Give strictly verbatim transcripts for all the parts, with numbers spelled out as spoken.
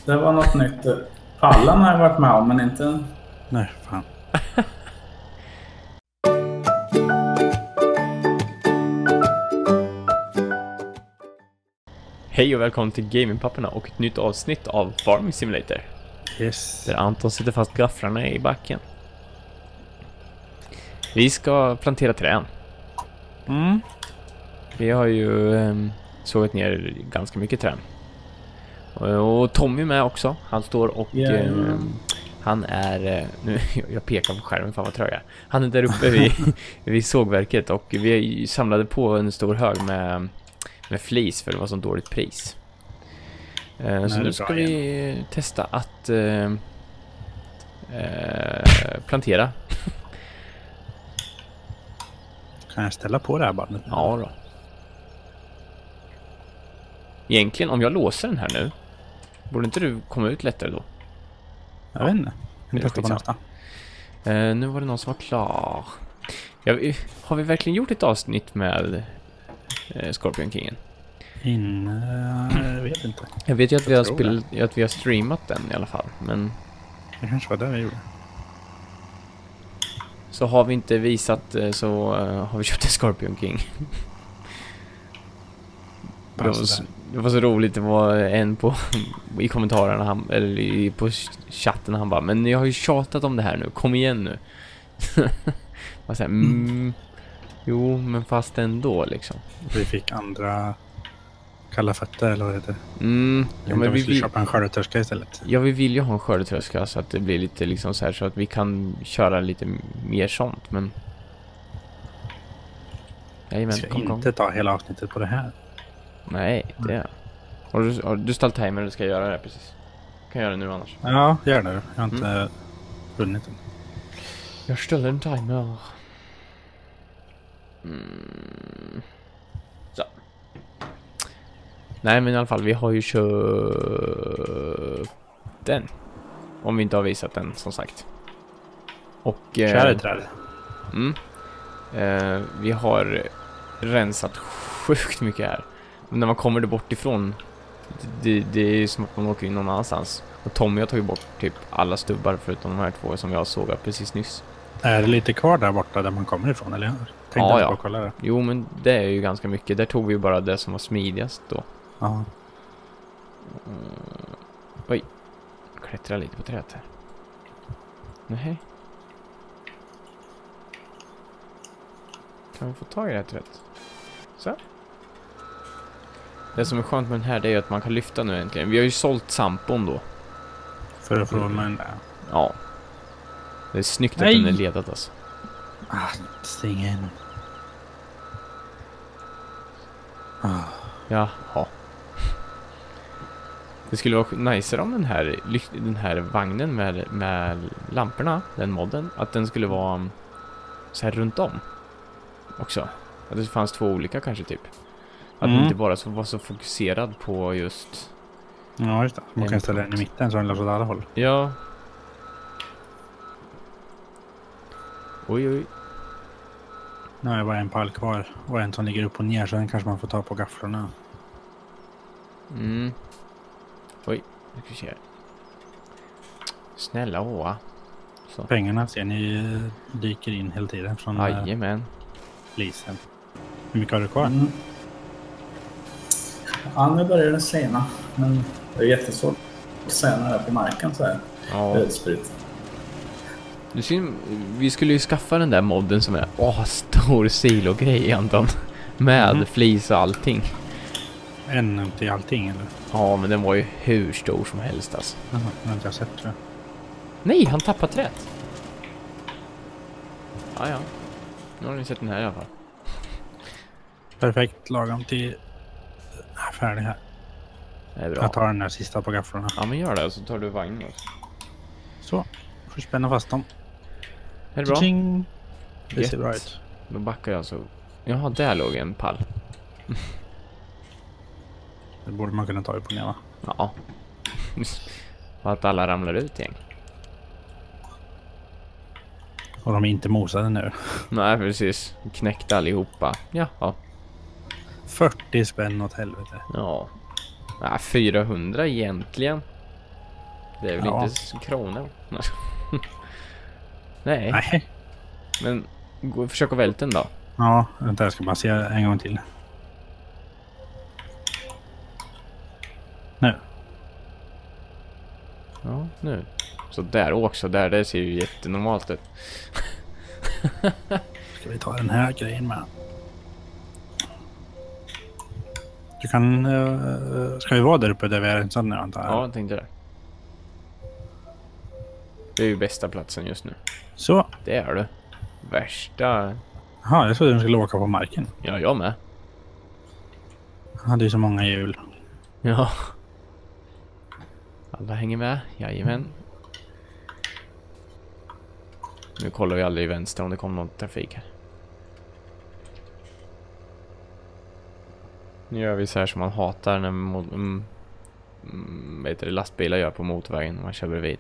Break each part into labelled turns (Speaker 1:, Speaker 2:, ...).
Speaker 1: Det var något nytt. Pallan har jag varit med om, men inte...
Speaker 2: Nej, fan.
Speaker 3: Hej och välkommen till Gamingpapporna och ett nytt avsnitt av Farming Simulator.
Speaker 2: Yes.
Speaker 3: Där Anton sitter fast gafflarna i backen. Vi ska plantera träd.
Speaker 2: Mm.
Speaker 3: Vi har ju um, sågat ner ganska mycket träd. Och, och Tommy med också. Han står och
Speaker 1: Yeah.
Speaker 3: um, han är uh, nu jag pekar på skärmen för vad trög jag. Han är där uppe vid, vid sågverket och vi samlade på en stor hög med med flis för det var så dåligt pris. Uh, så nu ska vi testa att uh, uh, plantera.
Speaker 2: Kan jag ställa på det här bandet?
Speaker 3: Ja då. Egentligen, om jag låser den här nu, borde inte du komma ut lättare då?
Speaker 2: Jag vet inte.
Speaker 3: Det är
Speaker 2: Jag testar på
Speaker 3: skitsamma.
Speaker 2: nästa.
Speaker 3: Uh, nu var det någon som var klar. Ja, har vi verkligen gjort ett avsnitt med uh, Scorpion Kingen?
Speaker 2: In, uh, jag vet inte.
Speaker 3: Jag vet ju att
Speaker 2: Jag
Speaker 3: vi har
Speaker 2: tror
Speaker 3: spelat, att vi har streamat den i alla fall, men
Speaker 2: Det kanske var det vi gjorde.
Speaker 3: så har vi inte visat uh, så uh, har vi köpt en Scorpion King. Det var, så, det var så roligt, det var en på i kommentarerna han, eller i, på chatten han bara, men jag har ju tjatat om det här nu, kom igen nu. Man säger, mm, jo men fast ändå liksom.
Speaker 2: Vi fick andra kalla fötter eller vad det heter.
Speaker 3: Mm,
Speaker 2: Ja,
Speaker 3: ja,
Speaker 2: men
Speaker 3: men
Speaker 2: vi
Speaker 3: vi
Speaker 2: skulle
Speaker 3: vill,
Speaker 2: köpa en skördetröska istället.
Speaker 3: ja, vi vill ju ha en skördetröska så att det blir lite liksom så här så att vi kan köra lite mer sånt, men
Speaker 2: Vi
Speaker 3: jajamän,
Speaker 2: ska
Speaker 3: kom, kom.
Speaker 2: inte ta hela avsnittet på det här.
Speaker 3: Nej, det har du, har du ställt timer eller ska jag göra det precis? Kan jag göra det nu annars?
Speaker 2: Ja, gör det. Jag har inte mm. vunnit den.
Speaker 3: Jag ställer en timer. Mm. Så. Nej, men i alla fall, vi har ju köpt den. Om vi inte har visat den, som sagt. Och
Speaker 2: Kör
Speaker 3: eh,
Speaker 2: ett träd.
Speaker 3: mm, eh, vi har rensat sjukt mycket här. Men när man kommer det bort ifrån, det, det är som att man åker in någon annanstans. Och Tommy har tagit bort typ alla stubbar förutom de här två som jag såg precis nyss.
Speaker 2: Är det lite kvar där borta där man kommer ifrån, eller? Jag tänkte
Speaker 3: Ja,
Speaker 2: inte
Speaker 3: ja.
Speaker 2: bara kolla det.
Speaker 3: Jo, men det är ju ganska mycket. Där tog vi ju bara det som var smidigast då.
Speaker 2: Ja.
Speaker 3: Mm. Oj. Klättra lite på trädet här. Nej. Kan vi få tag i det här trädet? Så. Det som är skönt med den här, det är ju att man kan lyfta nu äntligen. Vi har ju sålt sampon då.
Speaker 2: För att få den där.
Speaker 3: Ja. Det är snyggt
Speaker 2: Nej.
Speaker 3: att den är ledad alltså.
Speaker 2: Ah, sting in. Ah.
Speaker 3: Jaha. Det skulle vara nice om den här, den här vagnen med, med lamporna, den modden, att den skulle vara så här runt om också. Att det fanns två olika kanske typ. Att
Speaker 2: Mm.
Speaker 3: den inte bara så, var så fokuserad på just...
Speaker 2: Ja, just det. Man
Speaker 3: En
Speaker 2: kan ställa den i
Speaker 3: punkt.
Speaker 2: mitten så den löser åt alla håll.
Speaker 3: Ja. Oj, oj.
Speaker 2: Nu har jag bara en pall kvar och en som ligger upp och ner så den kanske man får ta på gafflarna.
Speaker 3: Mm. Oj, nu ska vi se här. Snälla åa. Så.
Speaker 2: Pengarna ser ni dyker in hela tiden från äh,
Speaker 3: Jajamän.
Speaker 2: lisen. Hur mycket har du kvar?
Speaker 1: Mm. Ja, nu börjar det sena. Men det är jättesvårt att säga när det är på marken så här.
Speaker 3: Ja.
Speaker 1: Utspritt.
Speaker 3: Du ser, vi skulle ju skaffa den där modden som är åh, stor silo-grej, Anton. Med
Speaker 2: Mhm.
Speaker 3: flis och allting.
Speaker 2: En till allting eller?
Speaker 3: Ja, men den var ju hur stor som helst alltså.
Speaker 2: Jaha, det har inte jag sett tror jag.
Speaker 3: Nej, han tappade rätt. Ja, ja. Nu har ni sett den här i alla fall.
Speaker 2: Perfekt, lagom till äh, färdig här.
Speaker 3: Det är bra.
Speaker 2: Jag tar den där sista på gafflarna.
Speaker 3: Ja, men gör det och så tar du vagnen också.
Speaker 2: Så, får spänna fast dem.
Speaker 3: Är det bra?
Speaker 2: Tjing! Det ser
Speaker 3: Jätte.
Speaker 2: bra ut.
Speaker 3: Då backar jag så. Jaha, där låg en pall.
Speaker 2: Det borde man kunna ta upp på ner va?
Speaker 3: Ja. Och att alla ramlar ut igen.
Speaker 2: Och de är inte mosade nu.
Speaker 3: Nej, precis. Knäckte allihopa. Jaha.
Speaker 2: fyrtio spänn åt helvete.
Speaker 3: Ja. Ja, fyrahundra egentligen. Det är väl
Speaker 2: Ja.
Speaker 3: inte kronor? Nej.
Speaker 2: Nej.
Speaker 3: Men gå och försök att välta den då.
Speaker 2: Ja, vänta, jag ska bara se en gång till. Nu.
Speaker 3: Ja, nu. Så där också, där, det ser ju jättenormalt ut.
Speaker 2: Ska vi ta den här grejen med. Du kan... Uh, ska vi vara där uppe där vi är en sån nu, antar jag?
Speaker 3: Ja, jag tänkte det. Det är ju bästa platsen just nu.
Speaker 2: Så.
Speaker 3: Det är det. Värsta...
Speaker 2: Jaha, jag trodde den skulle åka på marken.
Speaker 3: Ja, jag med.
Speaker 2: Han hade ju så många hjul.
Speaker 3: Ja. Alla hänger med, jajamän. Nu kollar vi aldrig i vänster om det kommer någon trafik här. Nu gör vi så här som man hatar när mod- mm, mm, vet du, lastbilar gör på motorvägen när man kör bredvid.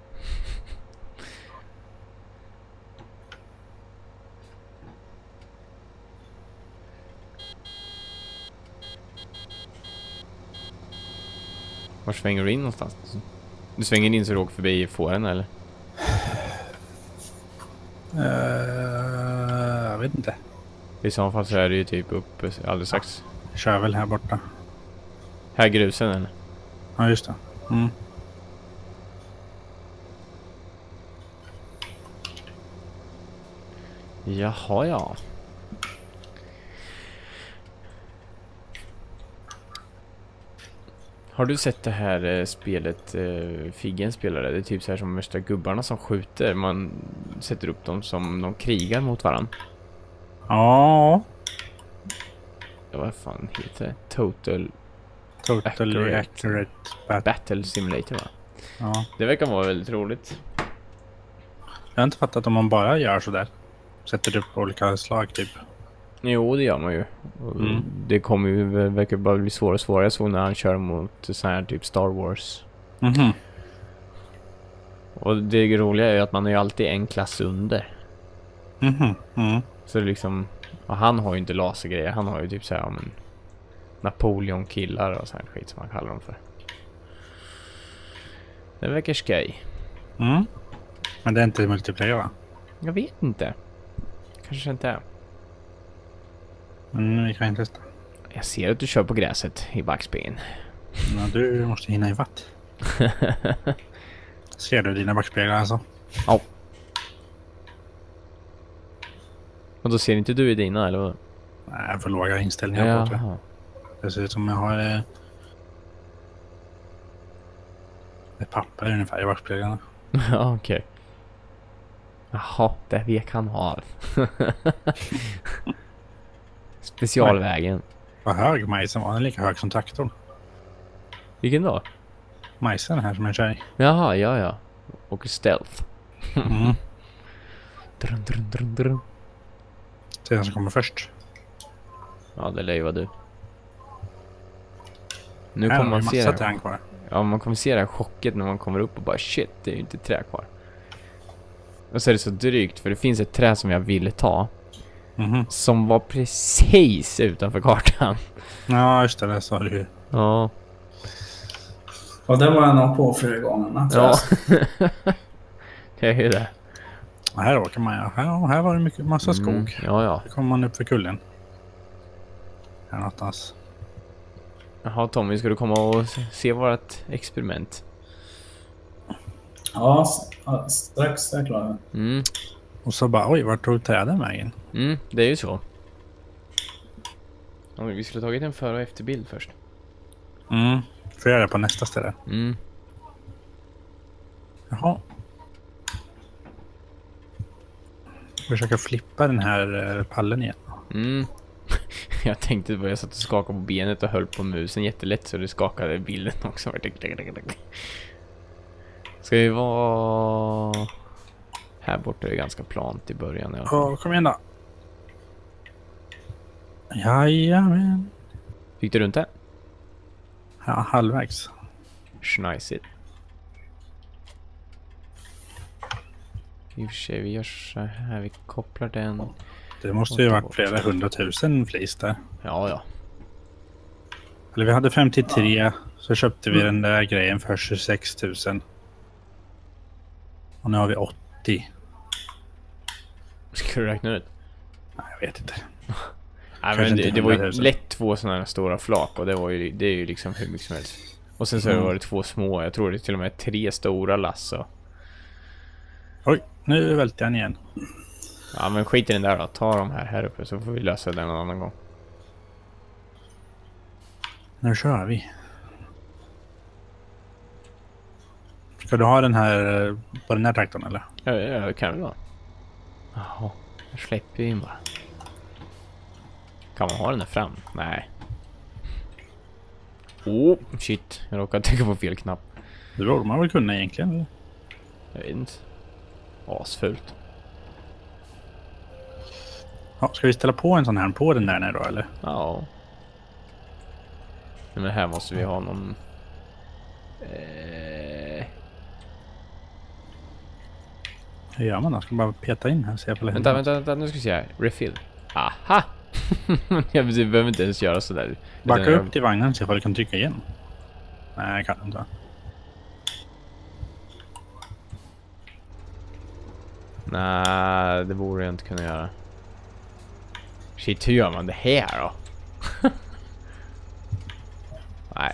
Speaker 3: Var svänger du in någonstans? Du svänger in så du åker förbi fåren eller?
Speaker 2: Uh, jag vet inte.
Speaker 3: I så fall så är det ju typ upp alldeles strax.
Speaker 2: Jag kör väl här borta.
Speaker 3: Här grusen eller?
Speaker 2: Ja, just det. Mm.
Speaker 3: Jaha, ja. Har du sett det här eh, spelet eh, Figgen spelare? Det är typ så här som värsta gubbarna som skjuter. Man sätter upp dem som de krigar mot varandra.
Speaker 2: Ja.
Speaker 3: Ja, vad fan heter det? Total
Speaker 2: Totally
Speaker 3: Accurate.
Speaker 2: accurate. Bat-
Speaker 3: Battle Simulator, va?
Speaker 2: ja.
Speaker 3: Det verkar vara väldigt roligt.
Speaker 2: Jag har inte fattat om man bara gör så där. Sätter upp olika slag typ.
Speaker 3: Jo, det gör man ju. Och
Speaker 2: Mm.
Speaker 3: det kommer ju, verkar bara bli svårare och svårare. Jag såg när han kör mot så här typ Star Wars.
Speaker 2: Mhm.
Speaker 3: Och det roliga är ju att man är ju alltid en klass under.
Speaker 2: Mhm. Mm.
Speaker 3: Så det är liksom, och han har ju inte lasergrejer. Han har ju typ så här, ja, men Napoleon-killar och sånt skit som man kallar dem för. Det verkar skoj.
Speaker 2: Mm. Men det är inte multiplayer, va?
Speaker 3: Jag vet inte. Kanske inte är.
Speaker 2: Men vi kan inte testa.
Speaker 3: Jag ser att du kör på gräset i backspegeln.
Speaker 2: Ja, du måste hinna i vatt. Ser du dina backspeglar alltså?
Speaker 3: Ja. Och då ser inte du i dina, eller vad?
Speaker 2: Nej, för låga inställningar på det.
Speaker 3: Jaha.
Speaker 2: Det ser ut som jag har eh, ett papper ungefär i backspeglarna.
Speaker 3: Ja, okej. Jaha, det vek han har. Specialvägen.
Speaker 2: Vad hög majsen var, den är lika hög som traktorn.
Speaker 3: Vilken då?
Speaker 2: Majsen här som jag kör i.
Speaker 3: Jaha, ja, ja. Och stealth.
Speaker 2: Mm.
Speaker 3: Drun, drun, drun, drun.
Speaker 2: Det är den som kommer först.
Speaker 3: Ja, det lär ju vara du. Nu
Speaker 2: Här
Speaker 3: kommer
Speaker 2: har vi
Speaker 3: man se
Speaker 2: massa
Speaker 3: det här.
Speaker 2: träd kvar.
Speaker 3: Ja, man kommer se det här chocket när man kommer upp och bara shit, det är ju inte trä kvar. Och så är det så drygt för det finns ett träd som jag ville ta
Speaker 2: Mhm.
Speaker 3: som var precis utanför kartan.
Speaker 2: Ja, just det, det sa du ju.
Speaker 3: Ja.
Speaker 1: Och det var jag nog på flera gånger.
Speaker 3: Ja. Det är ju det.
Speaker 2: Och här åker man ja. Här, här var det mycket, massa skog.
Speaker 3: Mm, ja, ja.
Speaker 2: Då kommer man upp för kullen. Här någonstans.
Speaker 3: Jaha, Tommy, ska du komma och se vårt experiment?
Speaker 1: Ja, s- ja, strax är jag klar.
Speaker 3: Mm,
Speaker 2: Och så bara, oj, vart tog träden vägen?
Speaker 3: mm, det är ju så. Ja, men vi skulle tagit en före- och efterbild först.
Speaker 2: Mm. Får jag göra det på nästa ställe.
Speaker 3: Mm.
Speaker 2: Jaha. Försöka flippa den här eh, pallen igen.
Speaker 3: Mm. Jag tänkte bara, jag satt och skakade på benet och höll på musen jättelätt så det skakade bilden också. Ska vi vara... Här borta är det ganska plant i början. I alla fall.
Speaker 2: Åh, kom igen då. Jajamän.
Speaker 3: Fick du runt det?
Speaker 2: Ja, halvvägs.
Speaker 3: Schnajsigt. I och för sig, vi gör så här, vi kopplar den.
Speaker 2: Det måste ju varit flera hundratusen flis där.
Speaker 3: Ja, ja.
Speaker 2: Eller vi hade femtiotre, så köpte vi den där grejen för tjugosex tusen. Och nu har vi åttio.
Speaker 3: Ska du räkna ut?
Speaker 2: Nej, jag vet inte.
Speaker 3: Nej, men det, det var ju lätt två sådana här stora flak. Och det, var ju, det är ju liksom hur mycket som helst. Och sen så har det varit två små. Jag tror det är till och med tre stora lass. Och...
Speaker 2: Oj, nu välte jag igen.
Speaker 3: Ja, men skit i den där då. Ta dem här, här uppe så får vi lösa den någon annan gång.
Speaker 2: Nu kör vi. Ska du ha den här på den här traktorn eller?
Speaker 3: Ja, ja kan vi då. Jaha, jag släpper in bara. Kan man ha den där fram? Nej. Oh, shit. Jag råkade trycka på fel knapp.
Speaker 2: Det borde man väl kunna egentligen, eller?
Speaker 3: Jag vet inte. Asfult.
Speaker 2: Ja, ska vi ställa på en sån här på den där då, eller?
Speaker 3: Ja. Men här måste vi ha någon... Eh...
Speaker 2: Hur gör man då? Ska bara peta in här och se på
Speaker 3: Vänta, vänta, vänta, nu ska vi se. Refill. Aha! Jag behöver inte ens göra sådär.
Speaker 2: Backa upp jag... till vagnen och se om du kan trycka igen. Nej, jag kan inte.
Speaker 3: Nej, det borde jag inte kunna göra. Shit, hur gör man det här då? Nej.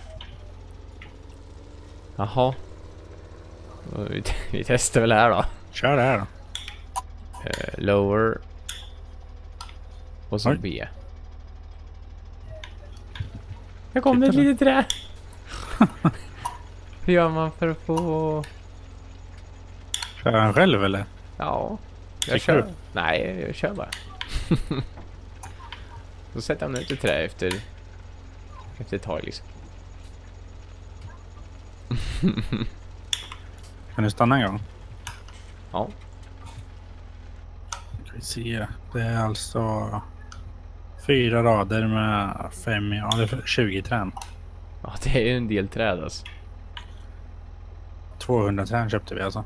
Speaker 3: Jaha. Vi, vi testar väl här då.
Speaker 2: Kör det här då.
Speaker 3: Uh, lower. Och så
Speaker 2: Oj.
Speaker 3: B. Jag kom det ett litet trä. Hur gör man för att få...
Speaker 2: Kör han själv eller?
Speaker 3: Ja. Jag
Speaker 2: Tycker
Speaker 3: kör.
Speaker 2: du?
Speaker 3: Nej, jag kör bara. Så sätter han ut ett trä efter... Efter ett tag liksom.
Speaker 2: Kan du stanna en gång?
Speaker 3: Ja.
Speaker 2: Ska vi se. Det är alltså fyra rader med fem, ja det är tjugo trän.
Speaker 3: Ja, det är ju en del träd alltså.
Speaker 2: tvåhundra trän köpte vi alltså.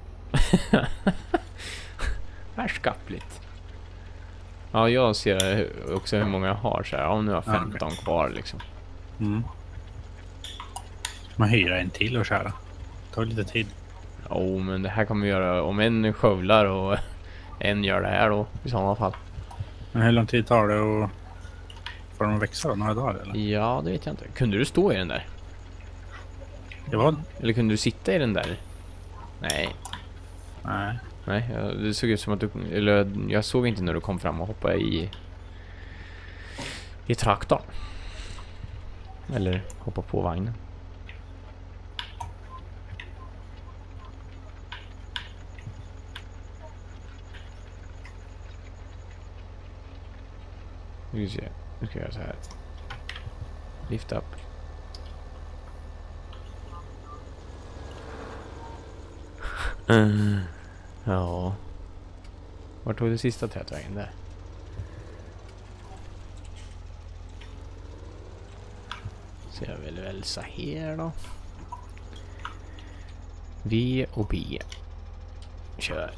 Speaker 3: Färskapligt. Ja, jag ser också hur många jag har så här. Ja, nu har jag femton okay. kvar liksom.
Speaker 2: Mm. Man hyra en till och köra. Det tar lite tid.
Speaker 3: Jo, oh, men det här kan vi göra om en skövlar och en gör det här då i sådana fall.
Speaker 2: Men hur lång tid tar det att få dem att växa då? Några dagar eller?
Speaker 3: Ja, det vet jag inte. Kunde du stå i den där?
Speaker 2: Det var...
Speaker 3: Eller kunde du sitta i den där? Nej.
Speaker 2: Nej.
Speaker 3: Nej, det såg ut som att du... Eller jag såg inte när du kom fram och hoppade i... I traktorn. Eller hoppa på vagnen. Nu ska, nu ska jag göra så här. Lift up. Mm. Ja. Var tog det sista trädvägen där? Så jag vill väl så här då. V och B. Kör.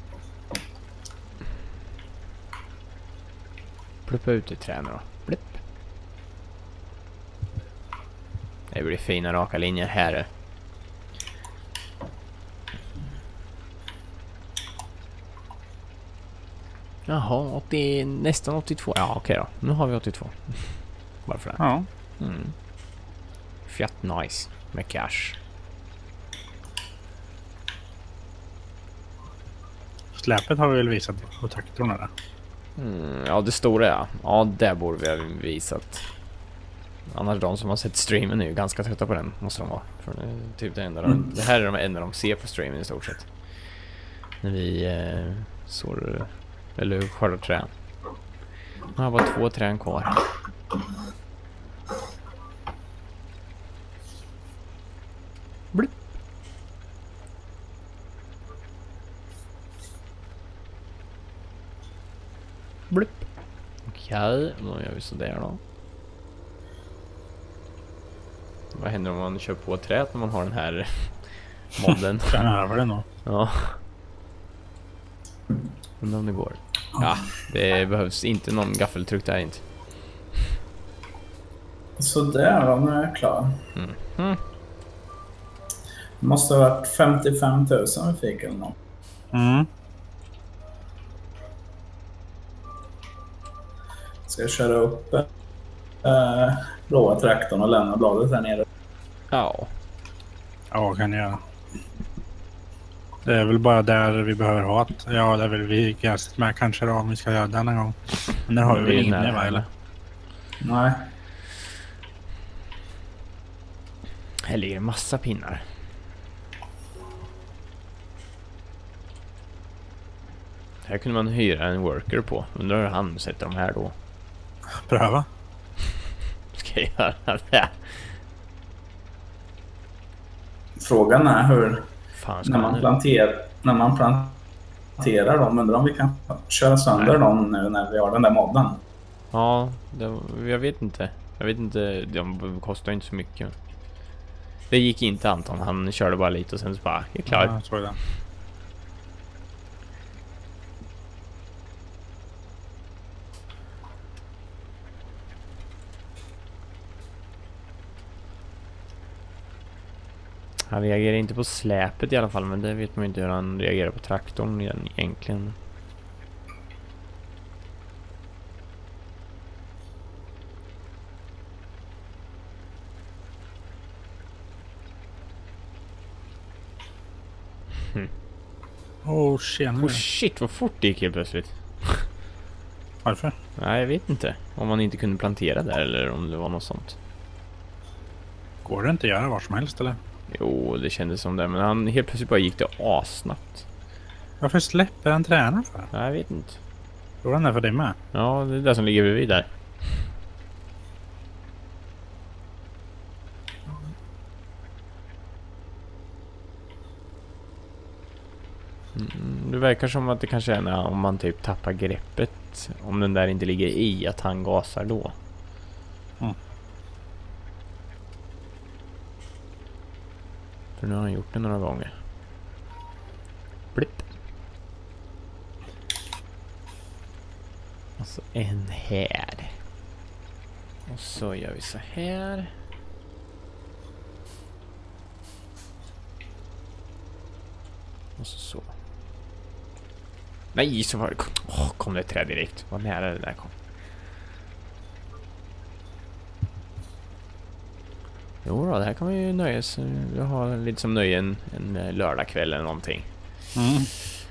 Speaker 3: Pluppa ut i trän då. Blipp. Det blir fina raka linjer här. Jaha, åttio, nästan åttiotvå. Ja, okej då. Nu har vi åttiotvå. Varför det?
Speaker 2: Ja.
Speaker 3: Mm. Fiat nice. Med cash.
Speaker 2: Släpet har vi väl visat på traktorn där.
Speaker 3: Mm, ja, det stora ja. Ja, det borde vi ha visat. Annars de som har sett streamen är ju ganska trötta på den. Måste de vara. För det, är typ det, enda de, mm. det här är de enda de ser på streamen i stort sett. När vi eh, sår... Eller skördar trän. Jag har bara två trän kvar. Blipp. Blipp. Okej, då gör vi så där då. Vad händer om man kör på träet när man har den här modden?
Speaker 2: Kan jag höra det nog?
Speaker 3: Ja. Undrar om det går. Ja, det behövs inte någon gaffeltruck där inte.
Speaker 1: Så där då, nu är jag klar.
Speaker 3: Mm. Mm.
Speaker 1: Det måste ha varit femtiofem tusen vi fick eller något.
Speaker 2: Mm.
Speaker 1: Ska jag köra upp äh, blåa traktorn och lämna bladet här nere?
Speaker 3: Ja.
Speaker 2: Ja, kan jag göra. Det är väl bara där vi behöver ha ett. Ja, det är väl vi gäst med kanske då om vi ska göra det en gång. Men där har vi väl ingen mer, va, eller?
Speaker 1: Nej.
Speaker 3: Här ligger en massa pinnar. Här kunde man hyra en worker på. Undrar hur han sätter dem här då.
Speaker 2: Pröva.
Speaker 3: Ska jag göra det?
Speaker 1: Frågan är hur...
Speaker 3: Fan, ska
Speaker 1: När
Speaker 3: man
Speaker 1: man,
Speaker 3: nu?
Speaker 1: planter, när man planterar dem, undrar om vi kan köra sönder
Speaker 3: Nej.
Speaker 1: dem nu när vi har den där modden.
Speaker 3: Ja, det, jag vet inte. Jag vet inte, de kostar inte så mycket. Det gick inte Anton, han körde bara lite och sen så bara, jag är klar.
Speaker 2: Ja, jag tror det.
Speaker 3: Han reagerar inte på släpet i alla fall, men det vet man ju inte hur han reagerar på traktorn igen, egentligen.
Speaker 2: Åh, oh, tjena.
Speaker 3: Oh shit, vad fort det gick helt plötsligt.
Speaker 2: Varför?
Speaker 3: Nej, jag vet inte. Om man inte kunde plantera där eller om det var något sånt.
Speaker 2: Går det inte att göra var som helst, eller?
Speaker 3: Jo, det kändes som det. Men han helt plötsligt bara gick det assnabbt.
Speaker 2: Varför släpper han tränaren för?
Speaker 3: Nej, jag vet inte.
Speaker 2: Tror han är för dig med?
Speaker 3: Ja, det är det som ligger bredvid där. Mm, det verkar som att det kanske är när, om man typ tappar greppet. Om den där inte ligger i, att han gasar då.
Speaker 2: Mm.
Speaker 3: För nu har han gjort det några gånger. Blipp. Och så en här. Och så gör vi så här. Och så så. Nej, så var det. Åh, kom det ett träd direkt. Vad nära det där kom. Jo då, det här kan vi ju nöjas. Vi har lite som nöje en, en lördagkväll eller någonting.
Speaker 2: Mm.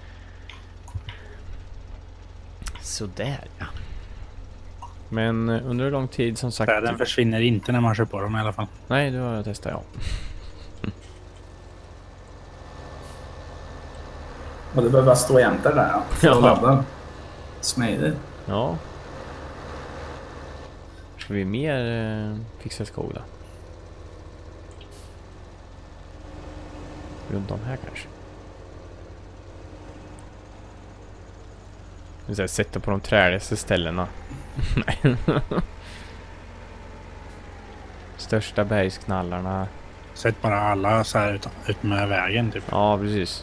Speaker 3: Så där, ja. Men under en lång tid som sagt.
Speaker 2: Den försvinner inte när man kör på dem i alla fall.
Speaker 3: Nej, det har jag testat, ja.
Speaker 1: Och det behöver bara stå jämte där. Ja.
Speaker 3: Ja.
Speaker 1: Ladda. Smidigt.
Speaker 3: Ja. Ska vi mer eh, fixa skog då? Runt om här kanske. Vi ska sätta på de träligaste ställena. Nej. Största bergsknallarna.
Speaker 2: Sätt bara alla så här ut, ut med vägen typ.
Speaker 3: Ja, precis.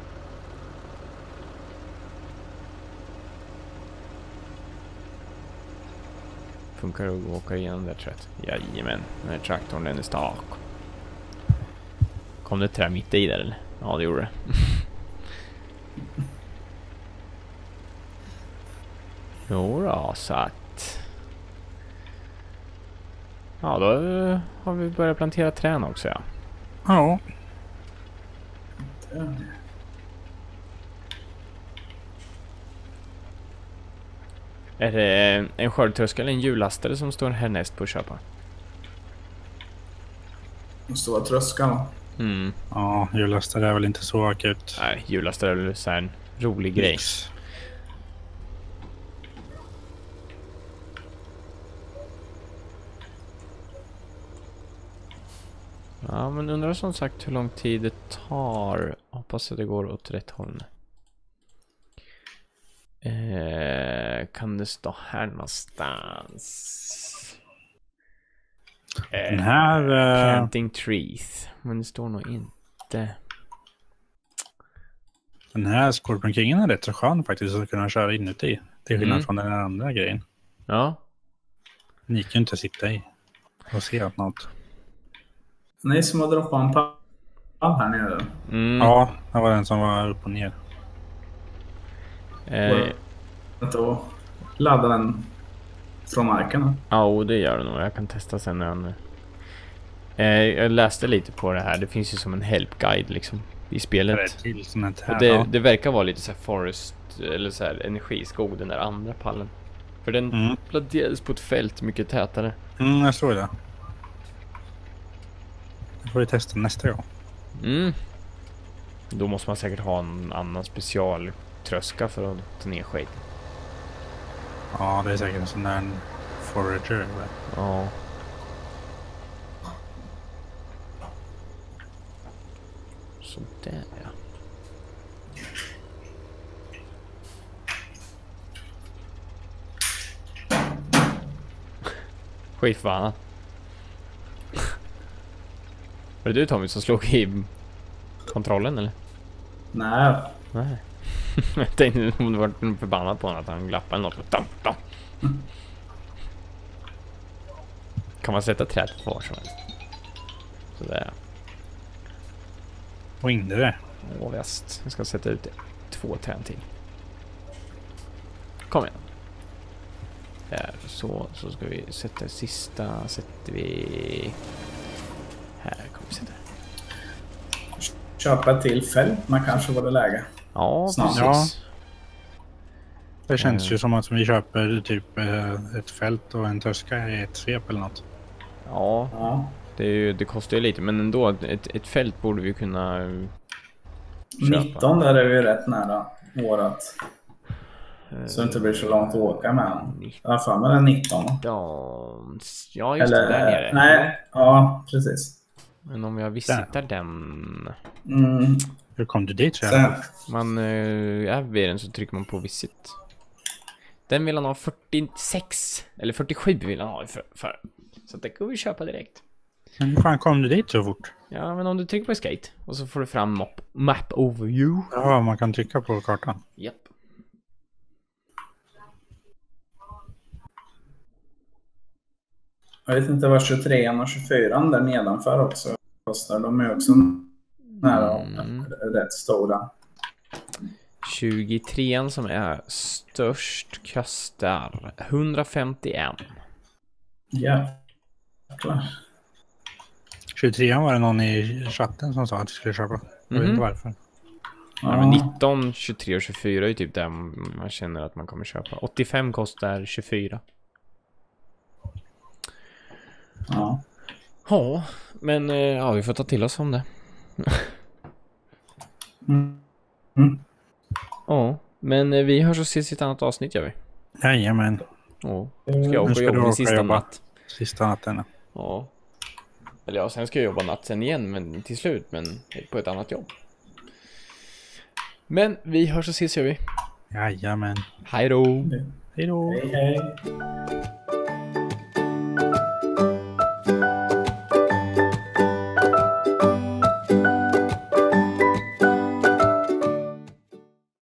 Speaker 3: Funkar det att åka igenom där, tror jag. Jajamän, den här traktorn, den är stark. Kom det ett trä mitt i där eller? Ja, det gjorde det. Jo då, så att... Ja, då har vi börjat plantera trän också, ja.
Speaker 2: Ja.
Speaker 3: Är det en skördtröska eller en hjullastare som står härnäst på att köpa?
Speaker 1: Den stora tröskeln.
Speaker 3: Mm.
Speaker 2: Ja, hjullastare är väl inte så akut.
Speaker 3: Nej, hjullastare är väl så här en rolig grej. Ja, men undrar som sagt hur lång tid det tar. Hoppas att det går åt rätt håll. Eh, kan det stå här någonstans? Eh,
Speaker 2: Den här... Eh,
Speaker 3: planting trees. Men det står nog inte.
Speaker 2: den här Scorpion Kingen är rätt så skön faktiskt att kunna köra inuti. Till skillnad
Speaker 3: Mm.
Speaker 2: från den andra grejen.
Speaker 3: Ja.
Speaker 2: Ni gick ju inte sitta i och se att något.
Speaker 1: Ni som har droppat en pall här nere.
Speaker 3: Mm.
Speaker 2: Ja, det var den som var upp och ner.
Speaker 3: Eh,
Speaker 1: Då laddar den från marken.
Speaker 3: ja, och det gör det nog. Jag kan testa sen när han... Eh, jag läste lite på det här. Det finns ju som en help-guide liksom i spelet.
Speaker 2: Till sånt här,
Speaker 3: Och det,
Speaker 2: ja.
Speaker 3: det verkar vara lite så här forest eller så här energiskog, den där andra pallen. För den
Speaker 2: Mm.
Speaker 3: placerades på ett fält mycket tätare.
Speaker 2: Mm, jag såg det. Det får vi testa nästa gång.
Speaker 3: Mm. Då måste man säkert ha en annan specialtröska för att ta ner skit.
Speaker 2: Ja, det är säkert en sån där forager. Eller?
Speaker 3: Ja. Så där ja. Skitförbannat. Var det du Tommy som slog i kontrollen eller?
Speaker 1: Nej,
Speaker 3: Nej. Jag tänkte om du var förbannad på honom att han glappade eller något. Dam, dam. Kan man sätta träd på var som helst. Sådär.
Speaker 2: Och inte det.
Speaker 3: Åh väst. Jag ska sätta ut två träd till. Kom igen. Där, så, så ska vi sätta sista. Sätter vi... Här kommer vi sätta.
Speaker 1: köpa ett till fält. Man kanske var det läge.
Speaker 3: Ja,
Speaker 1: Snart.
Speaker 3: precis.
Speaker 2: Det känns
Speaker 3: Mm.
Speaker 2: ju som att vi köper typ eh, ett fält och en tröska i ett svep eller något.
Speaker 3: Ja,
Speaker 1: Ja.
Speaker 3: det, är ju, det kostar ju lite. Men ändå, ett, ett fält borde vi kunna köpa.
Speaker 1: nitton där är vi rätt nära året. Så det inte blir så långt att åka med den. Jag har för mig den nitton.
Speaker 3: Ja, ja just
Speaker 1: Eller,
Speaker 3: det, där nere.
Speaker 1: nej, ja precis.
Speaker 3: Men om jag visitar den...
Speaker 1: Mm.
Speaker 2: Hur kom du dit så?
Speaker 1: Sen,
Speaker 3: Man äh, är vid den så trycker man på visit. Den vill han ha fyrtiosex. Eller fyrtiosju vill han ha för. för. Så det kan vi köpa direkt.
Speaker 2: Men hur fan kom du dit så fort?
Speaker 3: Ja, men om du trycker på escape och så får du fram map, map overview.
Speaker 2: Ja, man kan trycka på kartan.
Speaker 3: Japp.
Speaker 1: jag vet inte vad tjugotrean och tjugofyran där nedanför också kostar. De är också nära
Speaker 3: Mm.
Speaker 1: rätt stora.
Speaker 3: tjugotrean som är störst kostar hundrafemtioen.
Speaker 1: Jäklar.
Speaker 2: tjugotrean var det någon i chatten som sa att vi skulle köpa. Jag vet
Speaker 3: Mhm.
Speaker 2: inte varför.
Speaker 3: Ja, men nitton, tjugotre och tjugofyra är ju typ där man känner att man kommer köpa. åttiofem kostar tjugofyra.
Speaker 1: Ja.
Speaker 3: Ja, men eh, ja, vi får ta till oss om det.
Speaker 1: Mm. Mm.
Speaker 3: Ja, men eh, vi hörs och ses i ett annat avsnitt gör vi.
Speaker 2: Jajamän.
Speaker 3: Ja, ska jag åka
Speaker 2: Nu ska
Speaker 3: och
Speaker 2: du
Speaker 3: jobba
Speaker 2: åka
Speaker 3: min sista
Speaker 2: jobba.
Speaker 3: natt.
Speaker 2: Sista natten.
Speaker 3: Ja. Eller ja, sen ska jag jobba natt sen igen men till slut, men på ett annat jobb. Men vi hörs och ses gör vi.
Speaker 2: Jajamän.
Speaker 3: Hej då!
Speaker 2: Hej då.
Speaker 1: Hej, hej.